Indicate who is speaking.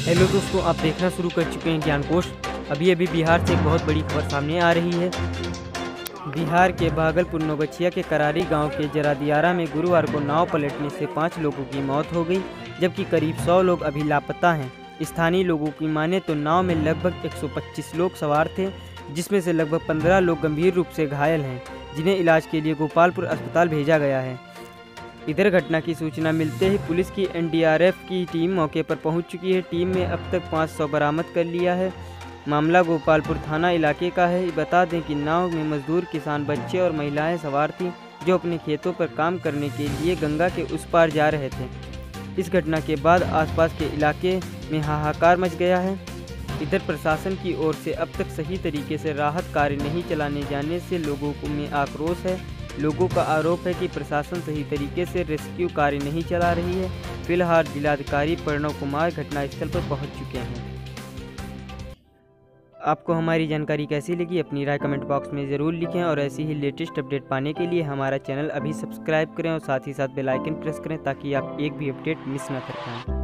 Speaker 1: Hello दोस्तों, आप देखना शुरू कर चुके हैं ज्ञान कोश। अभी बिहार से एक बहुत बड़ी खबर सामने आ रही है। बिहार के भागलपुर नौगछिया के करारी गांव के जरादियारा में गुरुवार को नाव पलटने से 5 लोगों की मौत हो गई, जबकि करीब 100 लोग अभी लापता हैं। स्थानीय लोगों की माने तो नाव में लगभग 125 लोग सवार थे, जिसमें से लगभग 15 लोग गंभीर रूप से घायल हैं, जिन्हें इलाज के लिए गोपालपुर अस्पताल भेजा गया है। इधर घटना की सूचना मिलते ही पुलिस की एनडीआरएफ की टीम मौके पर पहुंच चुकी है। टीम में अब तक 500 बरामद कर लिया है। मामला गोपालपुर थाना इलाके का है। बता दें कि नाव में मजदूर, किसान, बच्चे और महिलाएं सवार थीं, जो अपने खेतों पर काम करने के लिए गंगा के उस पार जा रहे थे। इस घटना के बाद आसपास के इलाके में हाहाकार मच गया है। इधर प्रशासन की ओर से अब तक सही तरीके से राहत कार्य नहीं चलाने जाने से लोगों में आक्रोश है। लोगों का आरोप है कि प्रशासन सही तरीके से रेस्क्यू कार्य नहीं चला रही है। फिलहाल जिलाधिकारी प्रणव कुमार घटनास्थल पर पहुंच चुके हैं। आपको हमारी जानकारी कैसी लगी, अपनी राय कमेंट बॉक्स में ज़रूर लिखें और ऐसी ही लेटेस्ट अपडेट पाने के लिए हमारा चैनल अभी सब्सक्राइब करें और साथ ही साथ बेल आइकन प्रेस करें, ताकि आप एक भी अपडेट मिस ना कर पाएँ।